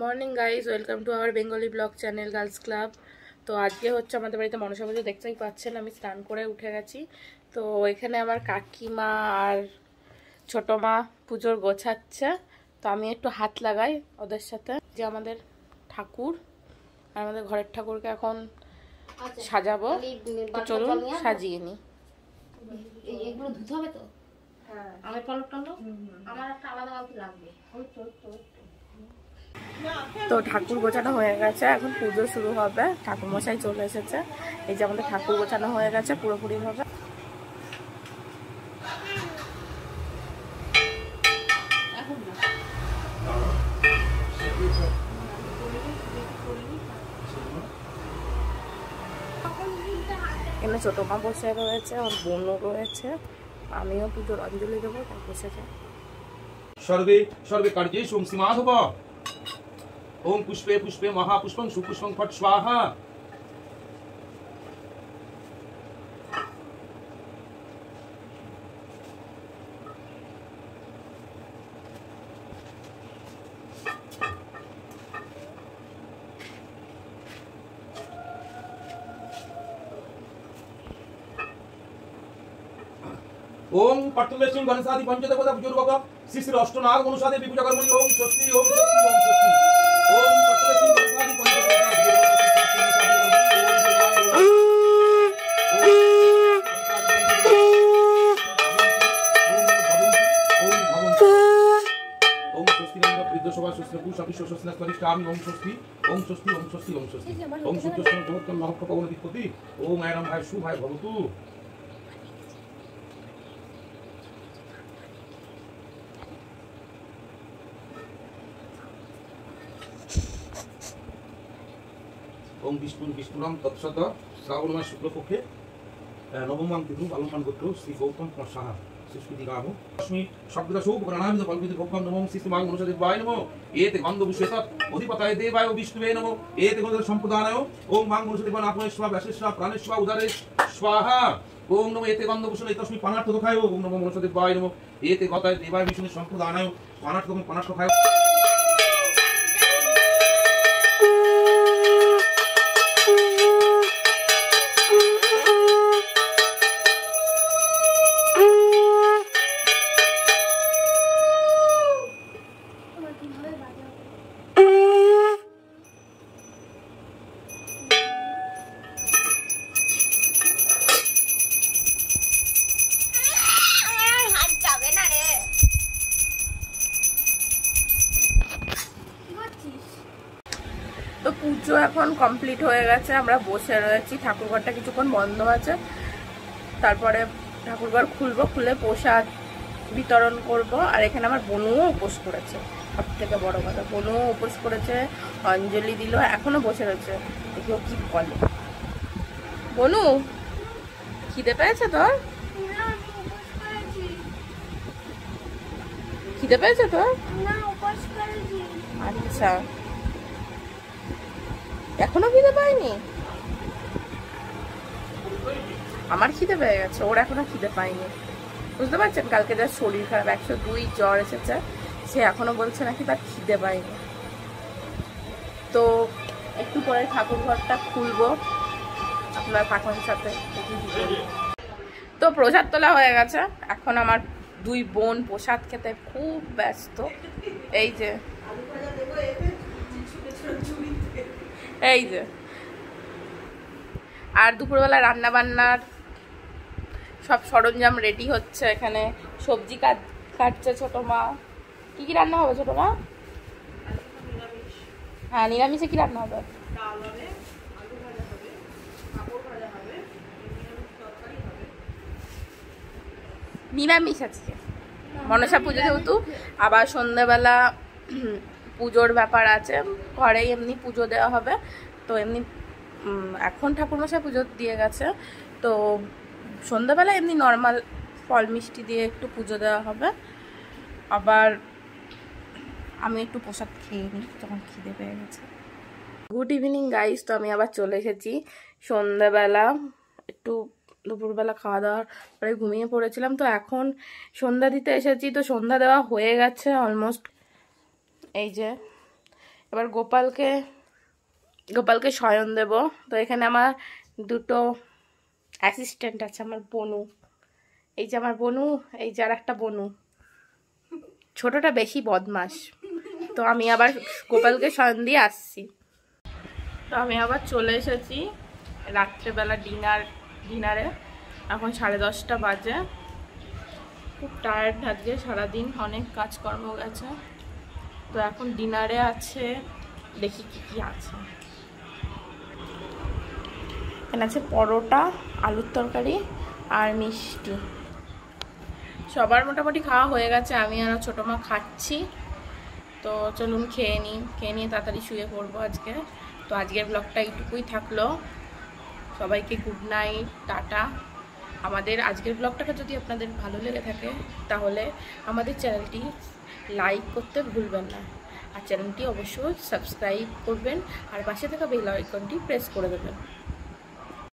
Morning guys, welcome to our Bengali blog channel girls club. তো আজকে হচ্ছে আমাদের বাড়িতে মনসা পুজো, দেখতেই পাচ্ছেন আমি স্নান করে উঠে গেছি। তো এখানে আমার কাকিমা আর ছোটো মা পুজোর গোছাচ্ছে। তো আমি একটু হাত লাগাই ওদের সাথে। যে আমাদের ঠাকুর আর আমাদের ঘরের ঠাকুরকে এখন সাজাবো, তো চলুন সাজিয়ে নিই। এগুলো ধুতে হবে তো? হ্যাঁ, আমার পলক টলক আমার একটা আলাদা বালতি লাগবে। তো ঠাকুর গোছানো হয়ে গেছে, এখন পুজো শুরু হবে। ঠাকুর মশাই চলে এসেছে। এই যে আমাদের ঠাকুর গোছানো হয়ে গেছে পুরোপুরি ভাবে। এখানে ছোট মা বসে রয়েছে, ওর বোনও রয়েছে, আমিও পুজোর অঞ্জলি দেবো। তার বসেছে सर्वे सर्वे कार्जेषु ओम सीमाधव ओम पुष्पे पुष्पे महापुष्पं सुपुष्पं फट स्वाहा। ओम पट्टुमेश्वरी गणेशादि पंचदेवता पूजोर्वक श्री श्री अष्टनाग अनुसादे विपूजा कर्मणि ओम स्वस्ति ओम स्वस्ति ओम स्वस्ति ओम पट्टुमेश्वरी गणेशादि पंचदेवता ओम स्वस्ति नमः विद्वसभा सुस्त्रपु सविश्व स्वस्तिना करिष्ठामि ओम स्वस्ति ओम स्वस्ति ओम स्वस्ति ओम स्वस्ति ओम सूर्यस्नान भवतु महत्पवन विपत्ति ओम ऐरम भाई शुभाय भवतु। ओम विष्णु विष्णुराम तत्सत श्रावण मास शुक्लपक्षे नवमां तिथि बालमान गोत्र श्री गौतम साहा सुस्मिति गामो अस्मि शब्ददशो उपकरणामिद कल्पित भोक्तं नमो श्रीमां मनुष्यदेवाय नमो एते गन्धभूषेत अधिपतये देवाय विष्णुवे नमो एते गन्ध सम्प्रदानाय ओम मां मनुष्यदेवाय आत्मनेश्वा व्यासेश्वा प्राणेश्वा उदारे स्वाहा ओम नमो एते गन्धभूषणे तस्मै पानार्थदखाय ओम नमो मनुष्यदेवाय नमो एते गताय देवाय विष्णु सम्प्रदानाय पानार्थदखाय। তো পুজো এখন কমপ্লিট হয়ে গেছে, আমরা বসে রয়েছি। ঠাকুরঘরটা কিছুক্ষণ বন্ধ আছে, তারপরে ঠাকুরঘর খুলবো, খুলে প্রসাদ বিতরণ করব। আর এখানে আমার বোনুও উপোস করেছে, সব থেকে বড় কথা, বোনুও উপোস করেছে, অঞ্জলি দিল, এখনো বসে রয়েছে। দেখি ও কি বলে। বনু, খিদে পেয়েছে তোর? খিদে পেয়েছে তোর? আচ্ছা, এখনো খিদে পাইনি? আমার খিদে পেয়ে গেছে, ওর এখনো খিদে পাইনি। বুঝতে পারছেন, কালকে যার শরীর খারাপ, 102 জ্বর এসেছে, সে এখনো বলছে নাকি তার খিদে পাইনি। তো একটু পরে ঠাকুর ঘরটা খুলবো আপনার কাকুর সাথে। তো প্রসাদ তোলা হয়ে গেছে, এখন আমার দুই বোন প্রসাদ খেতে খুব ব্যস্ত। এই যে এই যে, আর দুপুরবেলা রান্না বান্নার সব সরঞ্জাম রেডি হচ্ছে। এখানে সবজি কাটছে ছোট মা। কি কি রান্না হবে ছোট মা? হ্যাঁ, নিরামিষে কি রান্না হবে? নিরামিষ আজকে মনসা পুজো যেহেতু, আবার সন্ধ্যেবেলা পুজোর ব্যাপার আছে, ঘরে এমনি পুজো দেওয়া হবে। তো এমনি এখন ঠাকুরমশাই পুজো দিয়ে গেছে, তো সন্ধ্যাবেলা এমনি নর্মাল ফল মিষ্টি দিয়ে একটু পুজো দেওয়া হবে। আবার আমি একটু প্রসাদ খেয়ে নিই যখন খিদে পেয়ে গেছে। গুড ইভিনিং গাইস, তো আমি আবার চলে এসেছি। সন্ধ্যাবেলা একটু দুপুরবেলা খাওয়া দাওয়ার পরে ঘুমিয়ে পড়েছিলাম, তো এখন সন্ধ্যা দিতে এসেছি। তো সন্ধ্যা দেওয়া হয়ে গেছে অলমোস্ট। এই যে এবার গোপালকে শয়ন দেব। তো এখানে আমার দুটো অ্যাসিস্ট্যান্ট আছে, আমার বনু, এই যে আমার বনু, এই যে আর একটা বনু, ছোটটা বেশি বদমাস। তো আমি আবার গোপালকে শয়ন দিয়ে আসছি। তো আমি আবার চলে এসেছি রাত্রেবেলা ডিনারে। এখন 10:30 বাজে। খুব টায়ার্ড আজকে, সারাদিন অনেক কাজকর্ম গেছে। তো এখন ডিনারে আছে, দেখি কি কি আছে। এখানে আছে পরোটা, আলুর তরকারি আর মিষ্টি। সবার মোটামুটি খাওয়া হয়ে গেছে, আমি আর ছোটো মা খাচ্ছি। তো চলুন খেয়ে নিয়ে তাড়াতাড়ি শুয়ে পড়বো আজকে। তো আজকের ব্লগটা এইটুকুই থাকলো। সবাইকে গুড নাইট, টাটা। আমাদের আজকের ব্লগটাকে যদি আপনাদের ভালো লেগে থাকে তাহলে আমাদের চ্যানেলটি লাইক করতে ভুলবেন না, আর চ্যানেলটি অবশ্যই সাবস্ক্রাইব করবেন, আর পাশে থাকা বেল আইকনটি প্রেস করে দেবেন।